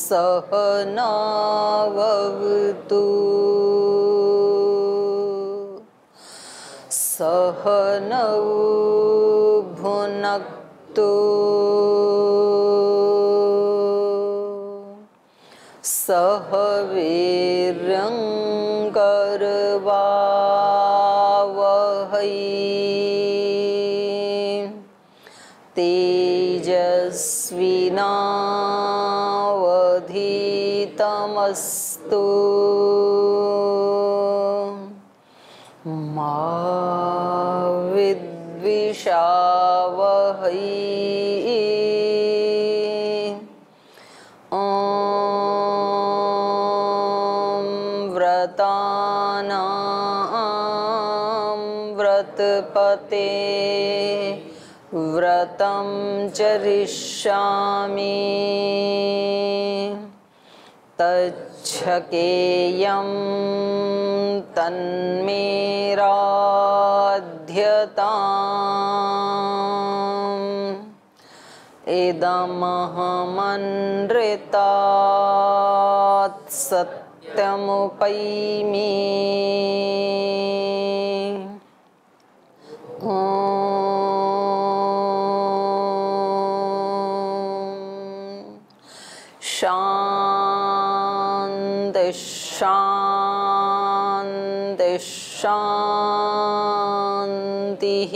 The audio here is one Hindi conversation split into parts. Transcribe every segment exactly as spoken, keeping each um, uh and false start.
सहनावतु सहनौ भुनक्तु सह वीर्यं करवावहै तेजस्विनावधीतमस्तु मा विद्विषावहै। ॐ व्रतानां व्रतपते व्रतं चरिष्यामि तच्छकेयं तन्मे राध्यताम् इदमहमनृतात् सत्यमुपैमि। ॐ शान्ति शान्ति शान्तिः।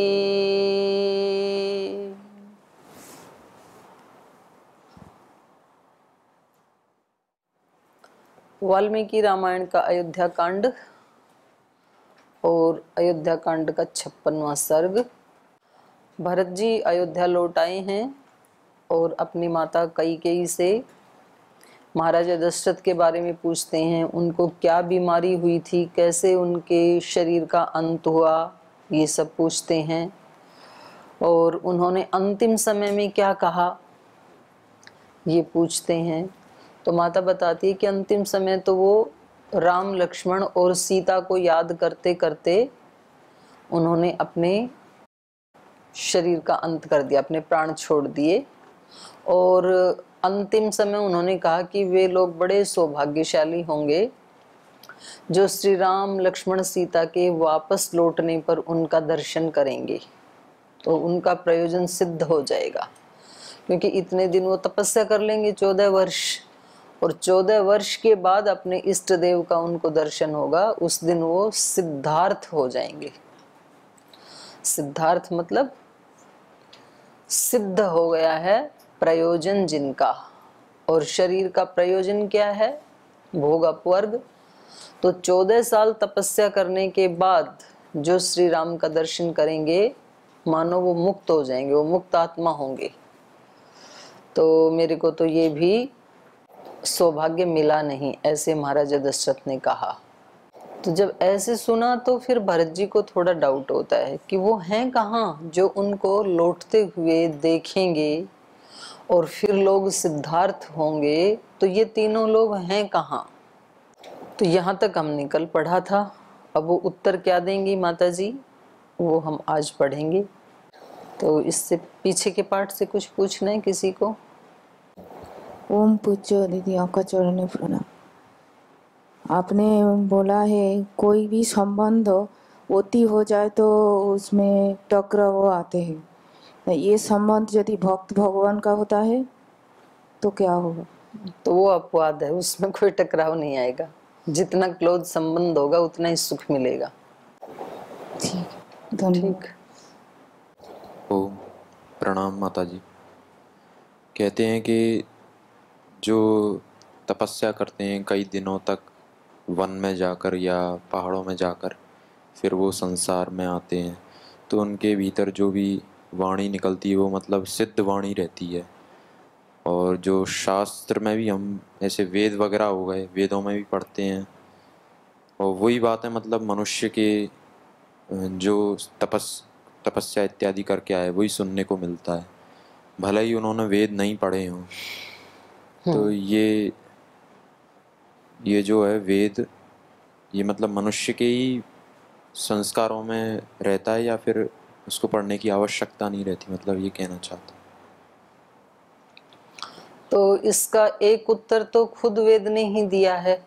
वाल्मीकि रामायण का अयोध्या कांड और अयोध्या कांड का छप्पनवां सर्ग। भरत जी अयोध्या लौट आए हैं और अपनी माता कैकेयी से महाराजा दशरथ के बारे में पूछते हैं। उनको क्या बीमारी हुई थी, कैसे उनके शरीर का अंत हुआ, ये सब पूछते हैं। और उन्होंने अंतिम समय में क्या कहा, ये पूछते हैं। तो माता बताती है कि अंतिम समय तो वो राम लक्ष्मण और सीता को याद करते करते उन्होंने अपने शरीर का अंत कर दिया, अपने प्राण छोड़ दिए। और अंतिम समय उन्होंने कहा कि वे लोग बड़े सौभाग्यशाली होंगे जो श्री राम लक्ष्मण सीता के वापस लौटने पर उनका दर्शन करेंगे, तो उनका प्रयोजन सिद्ध हो जाएगा। क्योंकि इतने दिन वो तपस्या कर लेंगे, चौदह वर्ष, और चौदह वर्ष के बाद अपने इष्ट देव का उनको दर्शन होगा। उस दिन वो सिद्धार्थ हो जाएंगे। सिद्धार्थ मतलब सिद्ध हो गया है प्रयोजन जिनका। और शरीर का प्रयोजन क्या है, भोग अपवर्ग। तो चौदह साल तपस्या करने के बाद जो श्री राम का दर्शन करेंगे, मानो वो मुक्त हो जाएंगे, वो मुक्त आत्मा होंगे। तो मेरे को तो ये भी सौभाग्य मिला नहीं, ऐसे महाराजा दशरथ ने कहा। तो जब ऐसे सुना तो फिर भरत जी को थोड़ा डाउट होता है कि वो हैं कहाँ जो उनको लौटते हुए देखेंगे और फिर लोग सिद्धार्थ होंगे। तो ये तीनों लोग हैं कहाँ। तो यहाँ तक हमने कल पढ़ा था। अब वो उत्तर क्या देंगी माता जी, वो हम आज पढ़ेंगे। तो इससे पीछे के पाठ से कुछ पूछना है किसी को? ओम पूज्य दीदी, आपका चरणों प्रणाम। आपने बोला है कोई भी संबंध अति हो जाए तो उसमें टकराव आते हैं। ये संबंध यदि भक्त भगवान का होता है तो क्या होगा? तो वो अपवाद है, उसमें कोई टकराव नहीं आएगा। जितना क्लोज संबंध होगा उतना ही सुख मिलेगा। ठीक, धन्यवाद। ओम प्रणाम माता जी। कहते हैं कि जो तपस्या करते हैं कई दिनों तक वन में जाकर या पहाड़ों में जाकर, फिर वो संसार में आते हैं, तो उनके भीतर जो भी वाणी निकलती है वो मतलब सिद्ध वाणी रहती है। और जो शास्त्र में भी हम ऐसे वेद वगैरह हो गए, वेदों में भी पढ़ते हैं। और वही बात है, मतलब मनुष्य के जो तपस तपस्या इत्यादि करके आए वही सुनने को मिलता है, भले ही उन्होंने वेद नहीं पढ़े हों। तो ये ये जो है वेद, ये मतलब मनुष्य के ही संस्कारों में रहता है या फिर उसको पढ़ने की आवश्यकता नहीं रहती, मतलब ये कहना चाहता हूँ। तो इसका एक उत्तर तो खुद वेद ने ही दिया है,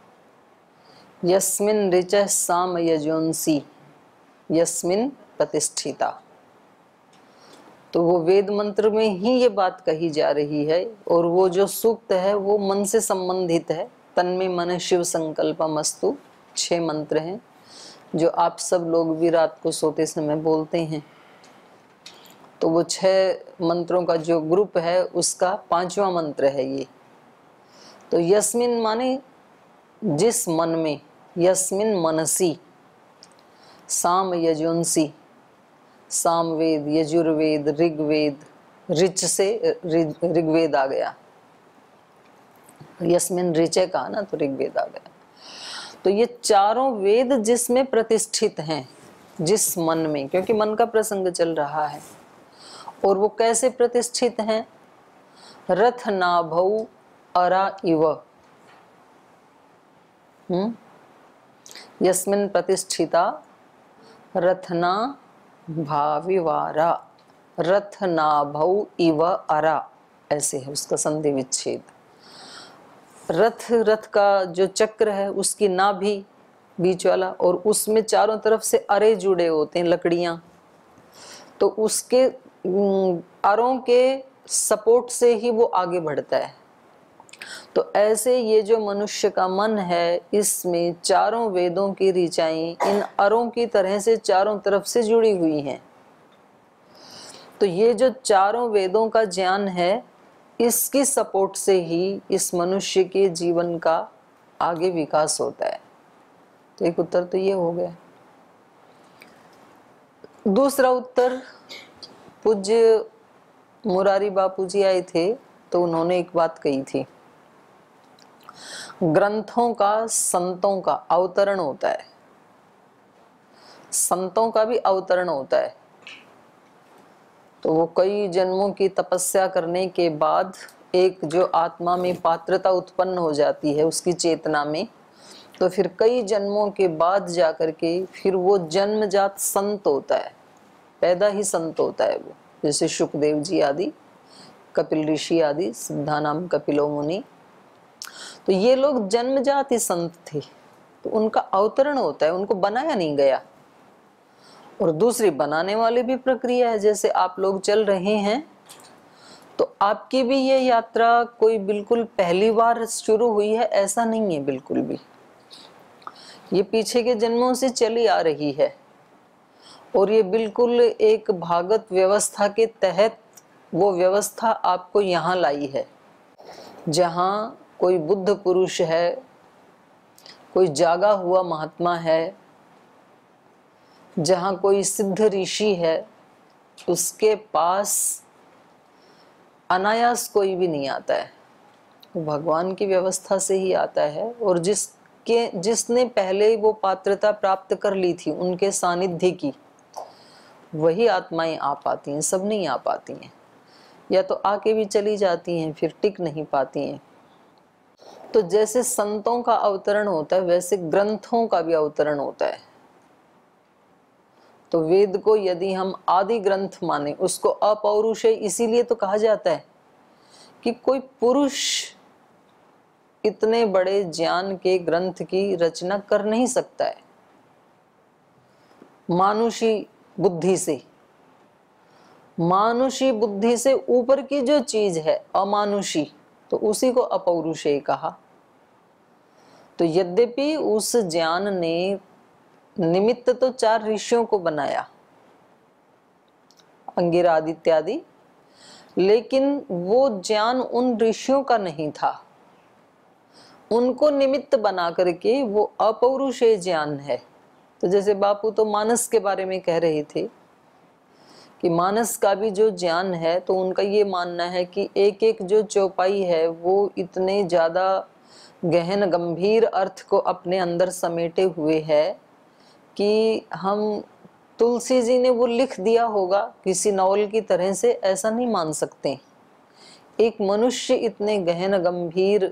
यस्मिन ऋचः साम यजुंसी यस्मिन प्रतिष्ठिता। तो वो वेद मंत्र में ही ये बात कही जा रही है, और वो जो सूक्त है वो मन से संबंधित है। तन्मे मन शिव संकल्पमस्तु, छह मंत्र हैं जो आप सब लोग भी रात को सोते समय बोलते हैं। तो वो छह मंत्रों का जो ग्रुप है उसका पांचवा मंत्र है ये। तो यस्मिन माने जिस मन में, यस्मिन मनसी, साम यजुंसी, सामवेद, यजुर्वेद, ऋग्वेद, ऋच से ऋग्वेद आ गया, यस्मिन ऋचे कहा ना तो ऋग्वेद आ गया। तो ये चारों वेद जिसमें प्रतिष्ठित हैं, जिस मन में, क्योंकि मन का प्रसंग चल रहा है, और वो कैसे प्रतिष्ठित हैं? रथ नाभौ अरा इव, हम्म यस्मिन प्रतिष्ठिता रथना भाविवारा, रथ नाभौ इव अरा, ऐसे है उसका संधि विच्छेद। रथ, रथ का जो चक्र है उसकी नाभि बीच वाला, और उसमें चारों तरफ से अरे जुड़े होते हैं, लकड़ियां। तो उसके अरों के सपोर्ट से ही वो आगे बढ़ता है। तो ऐसे ये जो मनुष्य का मन है, इसमें चारों वेदों की ऋचाएं इन अरों की तरह से चारों तरफ से जुड़ी हुई हैं। तो ये जो चारों वेदों का ज्ञान है, इसकी सपोर्ट से ही इस मनुष्य के जीवन का आगे विकास होता है। तो एक उत्तर तो ये हो गया। दूसरा उत्तर, पूज्य मुरारी बापू जी आए थे तो उन्होंने एक बात कही थी, ग्रंथों का, संतों का अवतरण होता है, संतों का भी अवतरण होता है। तो वो कई जन्मों की तपस्या करने के बाद एक जो आत्मा में पात्रता उत्पन्न हो जाती है उसकी चेतना में, तो फिर कई जन्मों के बाद जाकर के फिर वो जन्मजात संत होता है, पैदा ही संत होता है वो। जैसे शुकदेव जी आदि, कपिल ऋषि आदि, सिद्धानाम कपिलो मुनि, तो ये लोग जन्मजात ही संत थे। तो उनका अवतरण होता है, उनको बनाया नहीं गया। और दूसरी बनाने वाली भी प्रक्रिया है। जैसे आप लोग चल रहे हैं तो आपकी भी ये यात्रा कोई बिल्कुल पहली बार शुरू हुई है ऐसा नहीं है, बिल्कुल भी। ये पीछे के जन्मों से चली आ रही है, और ये बिल्कुल एक भागवत व्यवस्था के तहत वो व्यवस्था आपको यहाँ लाई है, जहाँ कोई बुद्ध पुरुष है, कोई जागा हुआ महात्मा है, जहाँ कोई सिद्ध ऋषि है, उसके पास अनायास कोई भी नहीं आता है, वो भगवान की व्यवस्था से ही आता है। और जिसके जिसने पहले वो पात्रता प्राप्त कर ली थी उनके सानिध्य की, वही आत्माएं आ पाती हैं, सब नहीं आ पाती हैं, या तो आके भी चली जाती हैं, फिर टिक नहीं पाती हैं। तो जैसे संतों का अवतरण होता है, वैसे ग्रंथों का भी अवतरण होता है। तो वेद को यदि हम आदि ग्रंथ माने, उसको अपौरुषेय इसीलिए तो कहा जाता है कि कोई पुरुष इतने बड़े ज्ञान के ग्रंथ की रचना कर नहीं सकता है मानुषी बुद्धि से। मानुषी बुद्धि से ऊपर की जो चीज है अमानुषी, तो उसी को अपौरुषेय कहा। तो यद्यपि उस ज्ञान ने निमित्त तो चार ऋषियों को बनाया, अंगिरा आदि इत्यादि, लेकिन वो ज्ञान उन ऋषियों का नहीं था। उनको निमित्त बना करके वो अपौरुषेय ज्ञान है। तो जैसे बापू तो मानस के बारे में कह रहे थे कि मानस का भी जो ज्ञान है, तो उनका ये मानना है कि एक एक जो चौपाई है वो इतने ज्यादा गहन गंभीर अर्थ को अपने अंदर समेटे हुए है कि हम, तुलसी जी ने वो लिख दिया होगा किसी नॉवल की तरह से, ऐसा नहीं मान सकते। एक मनुष्य इतने गहन गंभीर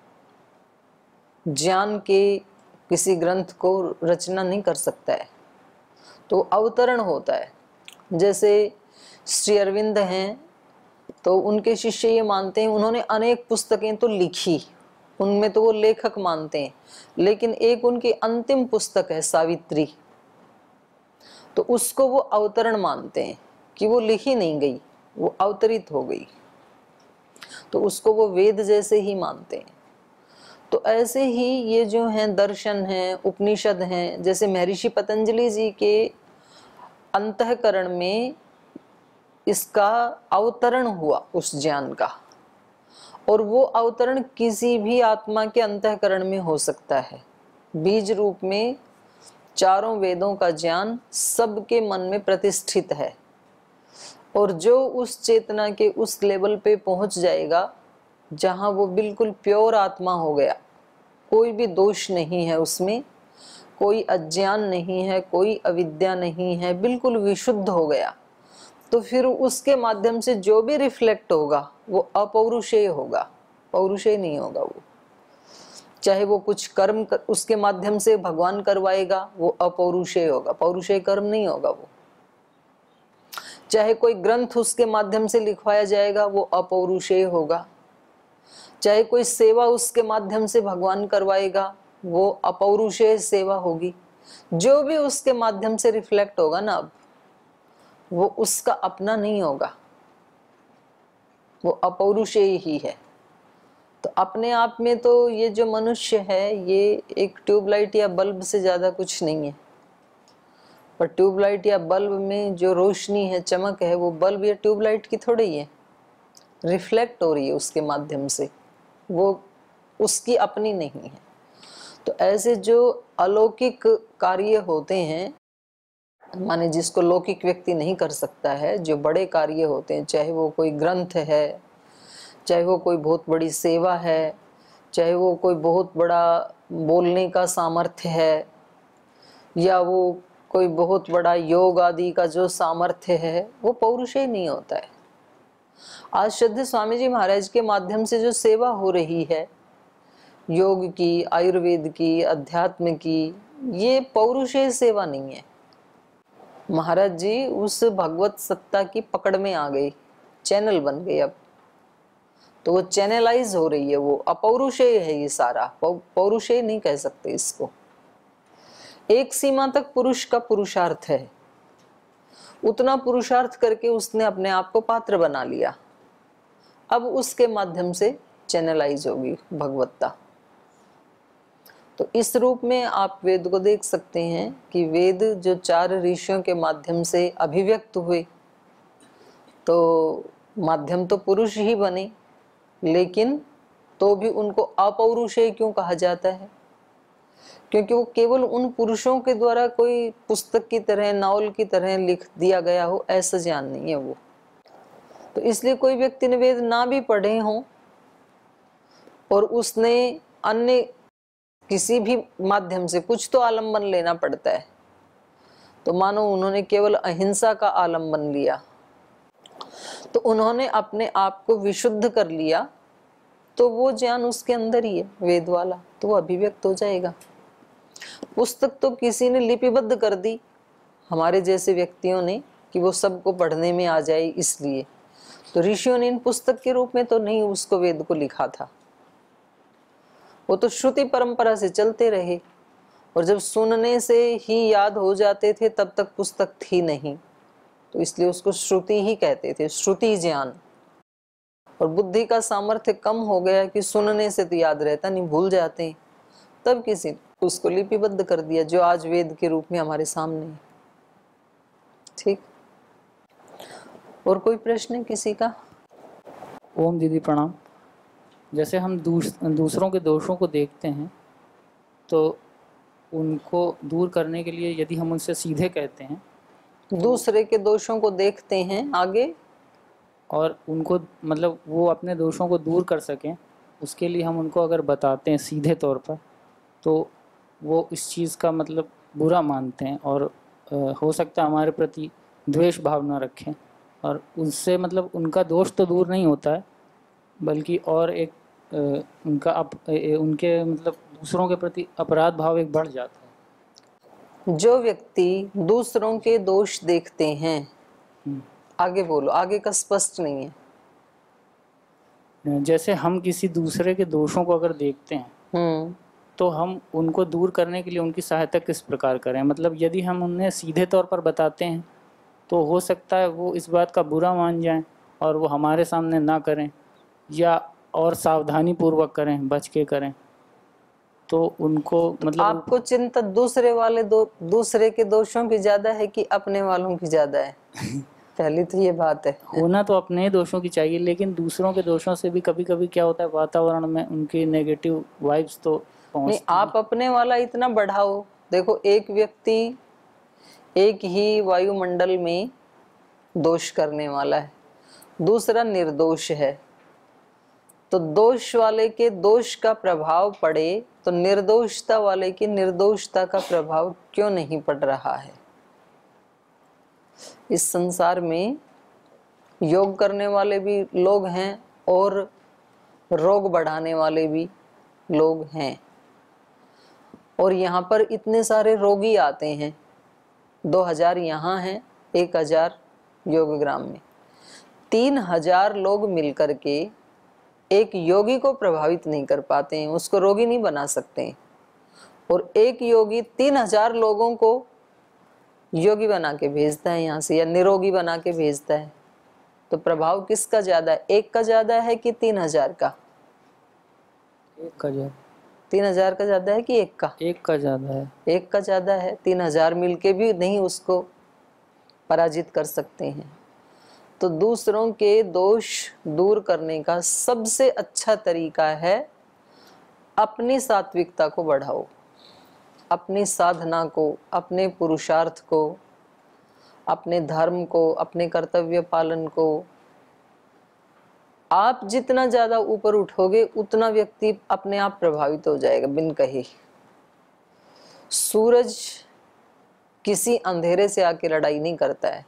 ज्ञान के किसी ग्रंथ को रचना नहीं कर सकता है। तो अवतरण होता है। जैसे श्री अरविंद हैं, तो उनके शिष्य ये मानते हैं, उन्होंने अनेक पुस्तकें तो लिखी, उनमें तो वो लेखक मानते हैं, लेकिन एक उनकी अंतिम पुस्तक है सावित्री, तो उसको वो अवतरण मानते हैं कि वो लिखी नहीं गई, वो अवतरित हो गई, तो उसको वो वेद जैसे ही मानते हैं। तो ऐसे ही ये जो हैं दर्शन हैं, उपनिषद हैं, जैसे महर्षि पतंजलि जी के अंतःकरण में इसका अवतरण हुआ उस ज्ञान का, और वो अवतरण किसी भी आत्मा के अंतःकरण में हो सकता है। बीज रूप में चारों वेदों का ज्ञान सबके मन में प्रतिष्ठित है, और जो उस चेतना के उस लेवल पे पहुंच जाएगा जहां वो बिल्कुल प्योर आत्मा हो गया, कोई भी दोष नहीं है उसमें, कोई अज्ञान नहीं है, कोई अविद्या नहीं है, बिल्कुल विशुद्ध हो गया, तो फिर उसके माध्यम से जो भी रिफ्लेक्ट होगा वो अपौरुषेय होगा, पौरुषेय नहीं होगा वो। चाहे वो कुछ कर्म कर, उसके माध्यम से भगवान करवाएगा, वो अपौरुषेय होगा, पौरुषेय कर्म नहीं होगा वो। चाहे कोई ग्रंथ उसके माध्यम से लिखवाया जाएगा, वो अपौरुषेय होगा। चाहे कोई सेवा उसके माध्यम से भगवान करवाएगा, वो अपौरुषेय सेवा होगी। जो भी उसके माध्यम से रिफ्लेक्ट होगा ना, अब वो उसका अपना नहीं होगा, वो अपौरुषेय ही है। तो अपने आप में तो ये जो मनुष्य है, ये एक ट्यूबलाइट या बल्ब से ज्यादा कुछ नहीं है। पर ट्यूबलाइट या बल्ब में जो रोशनी है, चमक है, वो बल्ब या ट्यूबलाइट की थोड़ी ही है, रिफ्लेक्ट हो रही है उसके माध्यम से, वो उसकी अपनी नहीं है। तो ऐसे जो अलौकिक कार्य होते हैं, माने जिसको लौकिक व्यक्ति नहीं कर सकता है, जो बड़े कार्य होते हैं, चाहे वो कोई ग्रंथ है, चाहे वो कोई बहुत बड़ी सेवा है, चाहे वो कोई बहुत बड़ा बोलने का सामर्थ्य है, या वो कोई बहुत बड़ा योग आदि का जो सामर्थ्य है, वो पौरुषेय नहीं होता है। आज श्रद्धेय स्वामी जी महाराज के माध्यम से जो सेवा हो रही है, योग की, आयुर्वेद की, अध्यात्म की, ये पौरुषेय सेवा नहीं है। महाराज जी उस भगवत सत्ता की पकड़ में आ गई, चैनल बन गई, अब तो वो चैनलाइज हो रही है, वो अपौरुषेय है ये सारा, पौरुषेय नहीं कह सकते इसको। एक सीमा तक पुरुष का पुरुषार्थ है, उतना पुरुषार्थ करके उसने अपने आप को पात्र बना लिया, अब उसके माध्यम से चैनलाइज होगी भगवत्ता। तो इस रूप में आप वेद को देख सकते हैं कि वेद जो चार ऋषियों के माध्यम से अभिव्यक्त हुए, तो माध्यम तो पुरुष ही बने, लेकिन तो भी उनको अपौरुषेय क्यों कहा जाता है? क्योंकि वो केवल उन पुरुषों के द्वारा कोई पुस्तक की तरह, नावल की तरह लिख दिया गया हो, ऐसा ज्ञान नहीं है वो। तो इसलिए कोई व्यक्ति ने वेद ना भी पढ़े हों और उसने अन्य किसी भी माध्यम से कुछ तो आलम्बन लेना पड़ता है, तो मानो उन्होंने केवल अहिंसा का आलम्बन लिया, तो उन्होंने अपने आप को विशुद्ध कर लिया, तो वो ज्ञान उसके अंदर ही है वेद वाला, तो वो अभिव्यक्त हो जाएगा। पुस्तक तो किसी ने लिपिबद्ध कर दी हमारे जैसे व्यक्तियों ने कि वो सबको पढ़ने में आ जाए, इसलिए तो ऋषियों ने इन पुस्तक के रूप में तो नहीं उसको वेद को लिखा था, वो तो श्रुति परंपरा से चलते रहे, और जब सुनने से ही याद हो जाते थे तब तक पुस्तक थी नहीं, तो इसलिए उसको श्रुति ही कहते थे, श्रुति ज्ञान। और बुद्धि का सामर्थ्य कम हो गया कि सुनने से तो याद रहता नहीं, भूल जाते हैं, तब किसी ने उसको लिपिबद्ध कर दिया, जो आज वेद के रूप में हमारे सामने है। ठीक, और कोई प्रश्न किसी का? ओम दीदी प्रणाम। जैसे हम दूस, दूसरों के दोषों को देखते हैं, तो उनको दूर करने के लिए यदि हम उनसे सीधे कहते हैं, दूसरे के दोषों को देखते हैं आगे, और उनको मतलब वो अपने दोषों को दूर कर सकें, उसके लिए हम उनको अगर बताते हैं सीधे तौर पर, तो वो इस चीज़ का मतलब बुरा मानते हैं, और आ, हो सकता है हमारे प्रति द्वेष भावना रखें, और उससे मतलब उनका दोष तो दूर नहीं होता है, बल्कि और एक आ, उनका अप, ए, उनके मतलब दूसरों के प्रति अपराध भाव एक बढ़ जाता है। जो व्यक्ति दूसरों के दोष देखते हैं, आगे बोलो, आगे का स्पष्ट नहीं है। जैसे हम किसी दूसरे के दोषों को अगर देखते हैं हम्म तो हम उनको दूर करने के लिए उनकी सहायता किस प्रकार करें? मतलब यदि हम उन्हें सीधे तौर पर बताते हैं तो हो सकता है वो इस बात का बुरा मान जाएं और वो हमारे सामने ना करें, या और सावधानी पूर्वक करें, बच के करें। तो उनको मतलब आपको चिंता दूसरे वाले दो दूसरे के दोषों की ज्यादा है कि अपने वालों की ज्यादा है? पहली तो ये बात है। होना तो अपने दोषों की चाहिए, लेकिन दूसरों के दोषों से भी कभी कभी क्या होता है, वातावरण में उनकी नेगेटिव वाइब्स तो नहीं, पहुंचती आप अपने वाला इतना बढ़ाओ। देखो, एक व्यक्ति एक ही वायुमंडल में दोष करने वाला है, दूसरा निर्दोष है। तो दोष वाले के दोष का प्रभाव पड़े तो निर्दोषता वाले की निर्दोषता का प्रभाव क्यों नहीं पड़ रहा है? इस संसार में योग करने वाले भी लोग हैं और रोग बढ़ाने वाले भी लोग हैं, और यहाँ पर इतने सारे रोगी आते हैं। दो हजार यहाँ हैं, एक हजार योगग्राम में। तीन हजार लोग मिलकर के एक योगी को प्रभावित नहीं कर पाते हैं, उसको रोगी नहीं बना सकते हैं। और एक योगी तीन हजार लोगों को योगी बना के भेजता है यहाँ से, या निरोगी बना के भेजता है। तो प्रभाव किसका ज्यादा है? एक का ज्यादा है कि तीन हजार का? एक का ज्यादा। तीन हजार का ज्यादा है कि एक का? एक का ज्यादा है। एक का ज्यादा है। तीन हजार मिलके भी नहीं उसको पराजित कर सकते हैं। तो दूसरों के दोष दूर करने का सबसे अच्छा तरीका है अपनी सात्विकता को बढ़ाओ, अपनी साधना को, अपने पुरुषार्थ को, अपने धर्म को, अपने कर्तव्य पालन को। आप जितना ज्यादा ऊपर उठोगे उतना व्यक्ति अपने आप प्रभावित हो जाएगा बिन कहे। सूरज किसी अंधेरे से आके लड़ाई नहीं करता है।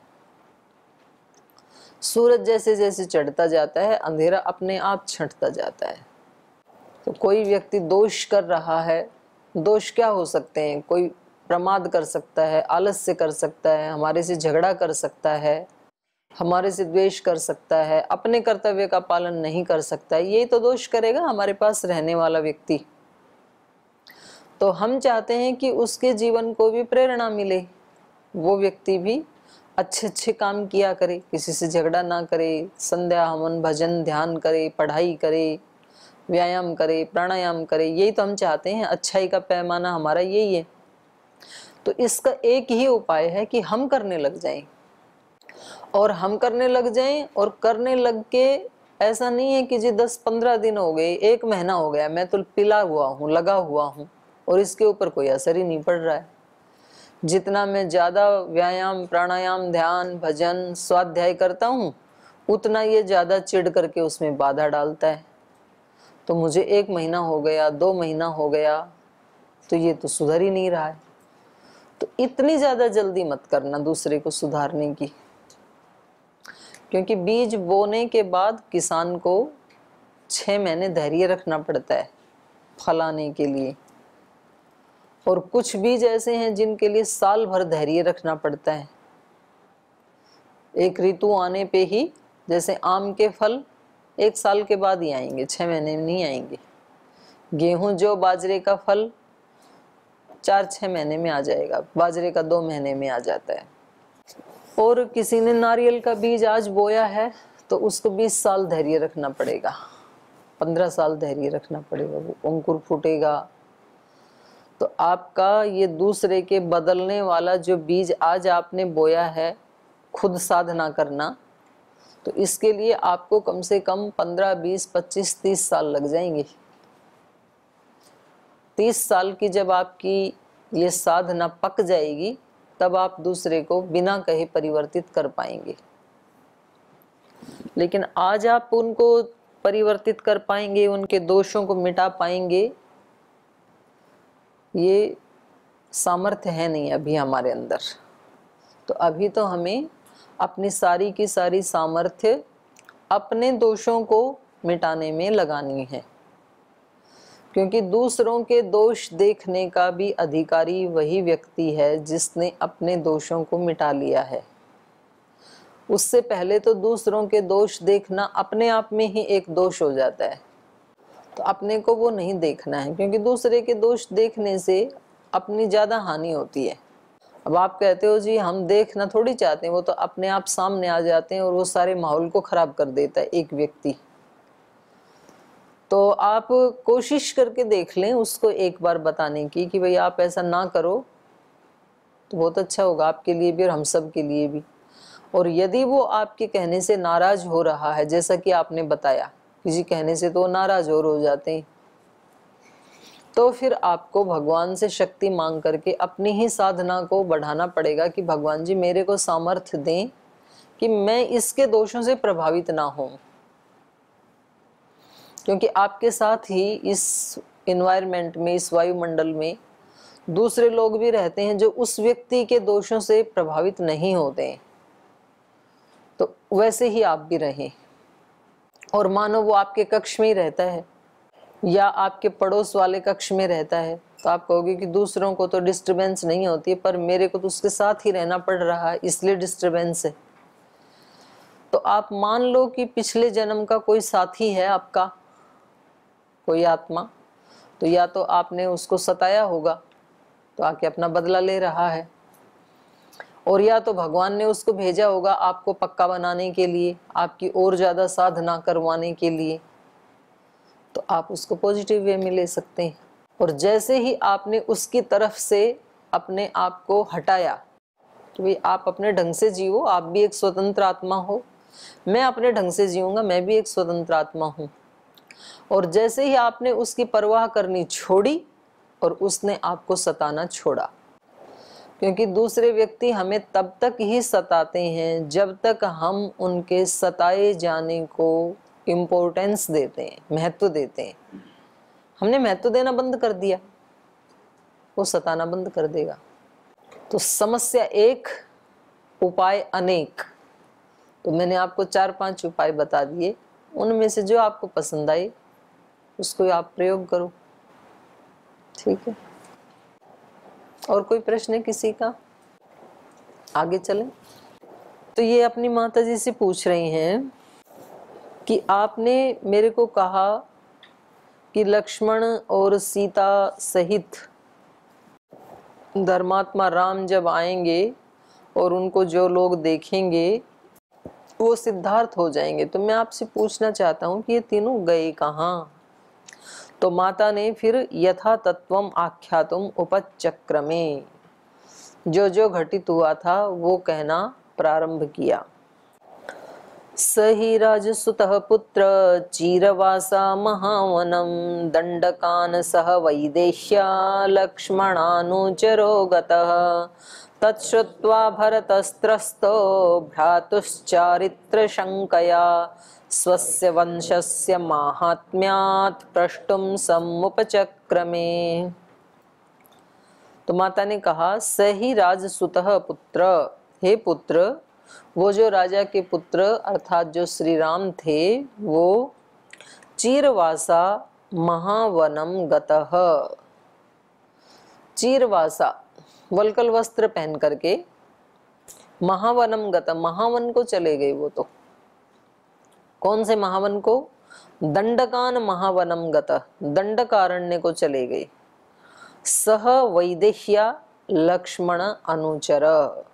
सूरज जैसे जैसे चढ़ता जाता है अंधेरा अपने आप छंटता जाता है। तो कोई व्यक्ति दोष कर रहा है, दोष क्या हो सकते हैं? कोई प्रमाद कर सकता है, आलस्य कर सकता है, हमारे से झगड़ा कर सकता है, हमारे से द्वेष कर सकता है, अपने कर्तव्य का पालन नहीं कर सकता है। यही तो दोष करेगा हमारे पास रहने वाला व्यक्ति। तो हम चाहते हैं कि उसके जीवन को भी प्रेरणा मिले, वो व्यक्ति भी अच्छे अच्छे काम किया करे, किसी से झगड़ा ना करे, संध्या हवन भजन ध्यान करे, पढ़ाई करे, व्यायाम करे, प्राणायाम करे। यही तो हम चाहते हैं, अच्छाई का पैमाना हमारा यही है। तो इसका एक ही उपाय है कि हम करने लग जाएं, और हम करने लग जाएं। और करने लग के ऐसा नहीं है कि जी दस पंद्रह दिन हो गए, एक महीना हो गया, मैं तो पिला हुआ हूँ, लगा हुआ हूँ और इसके ऊपर कोई असर ही नहीं पड़ रहा है। जितना मैं ज़्यादा व्यायाम प्राणायाम ध्यान भजन स्वाध्याय करता हूँ उतना ये ज़्यादा चिढ़ करके उसमें बाधा डालता है। तो मुझे एक महीना हो गया, दो महीना हो गया, तो ये तो सुधर ही नहीं रहा है। तो इतनी ज़्यादा जल्दी मत करना दूसरे को सुधारने की, क्योंकि बीज बोने के बाद किसान को छः महीने धैर्य रखना पड़ता है फल आने के लिए। और कुछ बीज ऐसे हैं जिनके लिए साल भर धैर्य रखना पड़ता है। एक ऋतु आने पे ही, जैसे आम के फल एक साल के बाद ही आएंगे, छः महीने में नहीं आएंगे। गेहूं जो बाजरे का फल चार छः महीने में आ जाएगा, बाजरे का दो महीने में आ जाता है। और किसी ने नारियल का बीज आज बोया है तो उसको बीस साल धैर्य रखना पड़ेगा, पंद्रह साल धैर्य रखना पड़ेगा, वो अंकुर फूटेगा। तो आपका ये दूसरे के बदलने वाला जो बीज आज आपने बोया है, खुद साधना करना, तो इसके लिए आपको कम से कम पंद्रह बीस पच्चीस तीस साल लग जाएंगे। तीस साल की जब आपकी ये साधना पक जाएगी तब आप दूसरे को बिना कहे परिवर्तित कर पाएंगे। लेकिन आज आप उनको परिवर्तित कर पाएंगे, उनके दोषों को मिटा पाएंगे, ये सामर्थ्य है नहीं अभी हमारे अंदर। तो अभी तो हमें अपनी सारी की सारी सामर्थ्य अपने दोषों को मिटाने में लगानी है, क्योंकि दूसरों के दोष देखने का भी अधिकारी वही व्यक्ति है जिसने अपने दोषों को मिटा लिया है। उससे पहले तो दूसरों के दोष देखना अपने आप में ही एक दोष हो जाता है। तो अपने को वो नहीं देखना है, क्योंकि दूसरे के दोष देखने से अपनी ज़्यादा हानि होती है। अब आप कहते हो जी हम देखना थोड़ी चाहते हैं, वो तो अपने आप सामने आ जाते हैं और वो सारे माहौल को खराब कर देता है एक व्यक्ति। तो आप कोशिश करके देख लें उसको एक बार बताने की कि भाई आप ऐसा ना करो, तो बहुत अच्छा होगा आपके लिए भी और हम सब के लिए भी। और यदि वो आपके कहने से नाराज हो रहा है, जैसा कि आपने बताया किसी कहने से तो वो नाराज और हो जाते हैं, तो फिर आपको भगवान से शक्ति मांग करके अपनी ही साधना को बढ़ाना पड़ेगा कि भगवान जी मेरे को सामर्थ्य दें कि मैं इसके दोषों से प्रभावित ना हूं। क्योंकि आपके साथ ही इस एनवायरनमेंट में, इस वायुमंडल में दूसरे लोग भी रहते हैं जो उस व्यक्ति के दोषों से प्रभावित नहीं होते हैं। तो वैसे ही आप भी रहें। और मानो वो आपके कक्ष में ही रहता है या आपके पड़ोस वाले कक्ष में रहता है, तो आप कहोगे कि दूसरों को तो डिस्टरबेंस नहीं होती है, पर मेरे को तो उसके साथ ही रहना पड़ रहा है इसलिए डिस्टरबेंस है। तो आप मान लो कि पिछले जन्म का कोई साथी है आपका, कोई आत्मा, तो या तो आपने उसको सताया होगा तो आके अपना बदला ले रहा है, और या तो भगवान ने उसको भेजा होगा आपको पक्का बनाने के लिए, आपकी और ज्यादा साधना करवाने के लिए। तो आप उसको पॉजिटिव वे में ले सकते हैं। और जैसे ही आपने उसकी तरफ से अपने आप को हटाया कि भाई आप अपने ढंग से जियो, आप भी एक स्वतंत्र आत्मा हो, मैं अपने ढंग से जीऊंगा, मैं भी एक स्वतंत्र आत्मा हूँ। और जैसे ही आपने उसकी परवाह करनी छोड़ी और उसने आपको सताना छोड़ा, क्योंकि दूसरे व्यक्ति हमें तब तक ही सताते हैं जब तक हम उनके सताए जाने को इम्पोर्टेंस देते हैं, महत्व देते हैं। हमने महत्व देना बंद कर दिया, वो सताना बंद कर देगा। तो समस्या एक, उपाय अनेक। तो मैंने आपको चार पांच उपाय बता दिए, उनमें से जो आपको पसंद आए उसको आप प्रयोग करो। ठीक है, और कोई प्रश्न है किसी का? आगे चलें। तो ये अपनी माता जी से पूछ रही हैं कि आपने मेरे को कहा कि लक्ष्मण और सीता सहित धर्मात्मा राम जब आएंगे और उनको जो लोग देखेंगे वो सिद्धार्थ हो जाएंगे। तो मैं आपसे पूछना चाहता हूँ कि ये तीनों गए कहाँ? तो माता ने फिर यथा तत्वम आख्यातुम उपचक्रमे, जो जो घटित हुआ था वो कहना प्रारंभ किया। सही राजसुतः पुत्र चीरवासा महावनम दंडकान सह वैदेह्या लक्ष्मणानुचरो गतः तच्छ्रुत्वा भरतस्त्रस्तो भ्रातुश्चारित्र शंकया स्वस्य वंशस्य माहात्म्यात् प्रष्टुम समुपचक्रमे। तो माता ने कहा, सही राजसुतः पुत्र, हे पुत्र, वो जो राजा के पुत्र अर्थात जो श्री राम थे, वो चीरवासा महावनम गतः, चीरवासा वल्कल वस्त्र पहन करके महावनम गतः, महावन को चले गए। वो तो कौन से महावन को? दंडकान महावनम गतः, दंडकारण्य को चले गए। सह वैदेह्या लक्ष्मण अनुचर,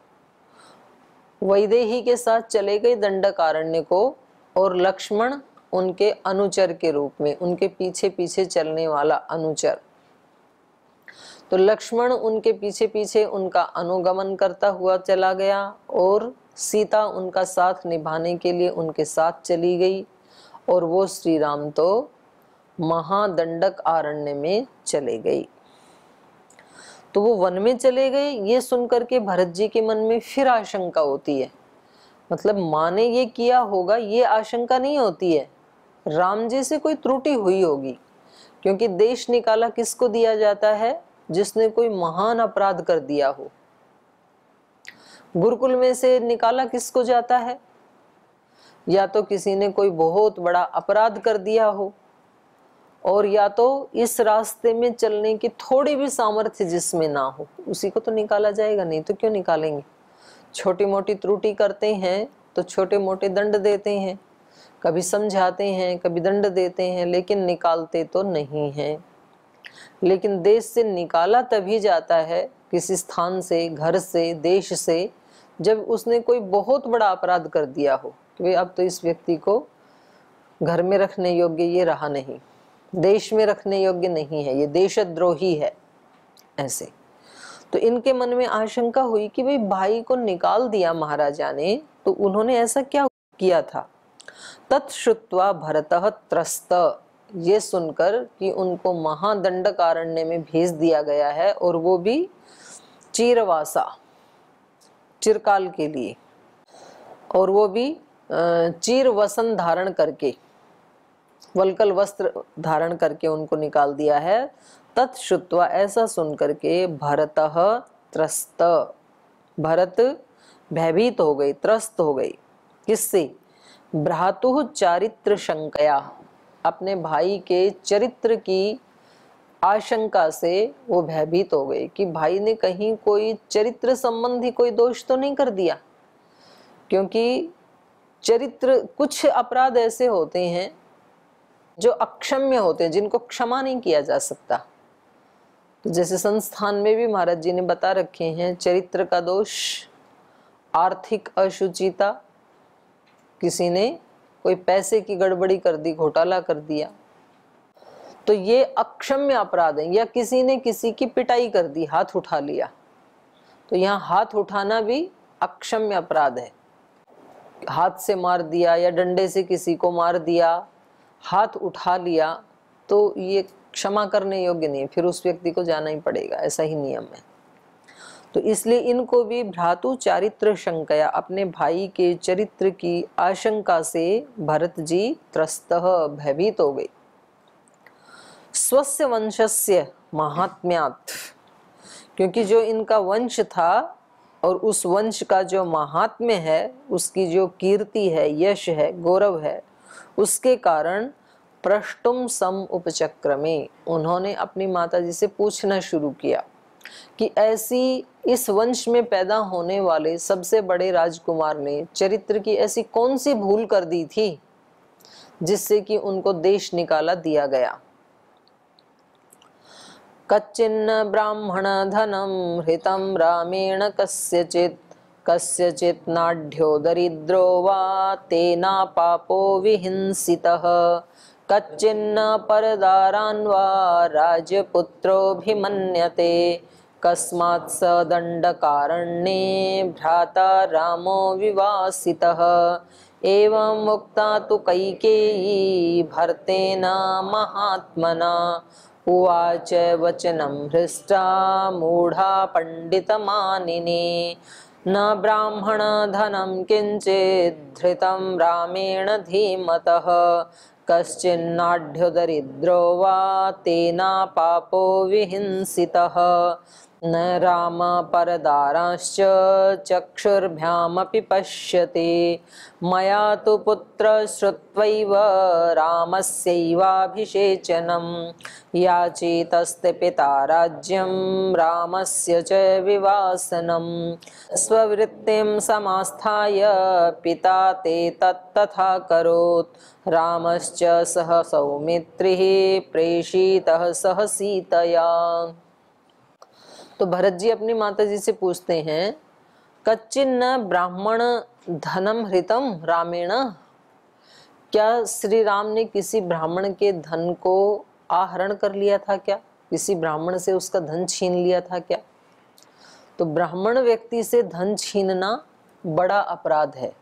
वैदेही के साथ चले गए दंडकारण्य को, और लक्ष्मण उनके अनुचर के रूप में, उनके पीछे पीछे चलने वाला अनुचर। तो लक्ष्मण उनके पीछे पीछे उनका अनुगमन करता हुआ चला गया और सीता उनका साथ निभाने के लिए उनके साथ चली गई, और वो श्री राम तो महादंडक आरण्य में चले गई। तो वो वन में चले गए। ये सुनकर के भरत जी के मन में फिर आशंका होती है, मतलब माँ ने ये किया होगा, ये आशंका नहीं होती है, राम जी से कोई त्रुटि हुई होगी। क्योंकि देश निकाला किसको दिया जाता है? जिसने कोई महान अपराध कर दिया हो। गुरुकुल में से निकाला किसको जाता है? या तो किसी ने कोई बहुत बड़ा अपराध कर दिया हो, और या तो इस रास्ते में चलने की थोड़ी भी सामर्थ्य जिसमें ना हो, उसी को तो निकाला जाएगा। नहीं तो क्यों निकालेंगे? छोटी मोटी त्रुटि करते हैं तो छोटे मोटे दंड देते हैं, कभी समझाते हैं, कभी दंड देते हैं, लेकिन निकालते तो नहीं हैं। लेकिन देश से निकाला तभी जाता है, किसी स्थान से, घर से, देश से, जब उसने कोई बहुत बड़ा अपराध कर दिया हो कि भाई अब तो इस व्यक्ति को घर में रखने योग्य ये रहा नहीं, देश में रखने योग्य नहीं है, ये देशद्रोही है। ऐसे तो इनके मन में आशंका हुई कि भाई भाई को निकाल दिया महाराजा ने, तो उन्होंने ऐसा क्या किया था। तत्श्रुत्वा भरतः त्रस्त, ये सुनकर कि उनको महादंडकारण्य में भेज दिया गया है, और वो भी चिरवासा, चिरकाल के लिए, और वो भी चीर वसन धारण करके, वल्कल वस्त्र धारण करके उनको निकाल दिया है। तत्श्रुत्वा, ऐसा सुन करके भरतः त्रस्त, भरत भयभीत हो गई, त्रस्त हो गई। किससे? भ्रातुः चारित्र शंकया, अपने भाई के चरित्र की आशंका से वो भयभीत हो गई कि भाई ने कहीं कोई चरित्र संबंधी कोई दोष तो नहीं कर दिया। क्योंकि चरित्र, कुछ अपराध ऐसे होते हैं जो अक्षम्य होते हैं, जिनको क्षमा नहीं किया जा सकता। तो जैसे संस्थान में भी महाराज जी ने बता रखे हैं, चरित्र का दोष, आर्थिक अशुचिता, किसी ने कोई पैसे की गड़बड़ी कर दी, घोटाला कर दिया, तो ये अक्षम्य अपराध है। या किसी ने किसी की पिटाई कर दी, हाथ उठा लिया, तो यहाँ हाथ उठाना भी अक्षम्य अपराध है। हाथ से मार दिया या डंडे से किसी को मार दिया, हाथ उठा लिया, तो ये क्षमा करने योग्य नहीं है, फिर उस व्यक्ति को जाना ही पड़ेगा, ऐसा ही नियम है। तो इसलिए इनको भी भ्रातु चारित्र शंकया, अपने भाई के चरित्र की आशंका से भरत जी त्रस्तः, भयभीत हो गई। स्वस्य वंशस्य महात्म्यात्, क्योंकि जो इनका वंश था और उस वंश का जो महात्म्य है, उसकी जो कीर्ति है, यश है, गौरव है, उसके कारण प्रष्टुम सम उपचक्रमे, उन्होंने अपनी माताजी से पूछना शुरू किया कि ऐसी इस वंश में पैदा होने वाले सबसे बड़े राजकुमार ने चरित्र की ऐसी कौन सी भूल कर दी थी जिससे कि उनको देश निकाला दिया गया। कच्चिन्न ब्राह्मण धनम हृतम रामेण कस्यचित्, कस्यचित् नाढ्यो दरिद्रो वा तेना पापो विहिंसितः, कच्चिन्न परदारान् वा राजपुत्रोऽभिमन्यते, कस्मात् स दण्डकारण्ये भ्राता रामो विवासितः। एवं मुक्ता तु कैकेयी भर्तेन महात्मना, उवाच वचनं हृष्टा मूढ़ा पंडितमानिनी, न ब्राह्मण धनं किंचित् धृतं रामेण धीमतः, कश्चिन्नाढ्यो दरिद्रो वा तेना पापो विहिंसितः, न राम परदाराश्च चक्षुर्भ्यामपि पश्यति, मया तु पुत्र श्रुत्वैव रामस्यैवाभिषेचनं, याचितस्ते पिता राज्यं रामस्य च विवासनं, स्ववृत्तिं समास्थाय पिता ते तत्तथा करोत्, रामश्च सह सौमित्रिः प्रेषितः सह सीतया। तो भरत जी अपनी माता जी से पूछते हैं, कच्चिन्न ब्राह्मण धनम हृतम रामेण, क्या श्री राम ने किसी ब्राह्मण के धन को आहरण कर लिया था क्या, किसी ब्राह्मण से उसका धन छीन लिया था क्या। तो ब्राह्मण व्यक्ति से धन छीनना बड़ा अपराध है,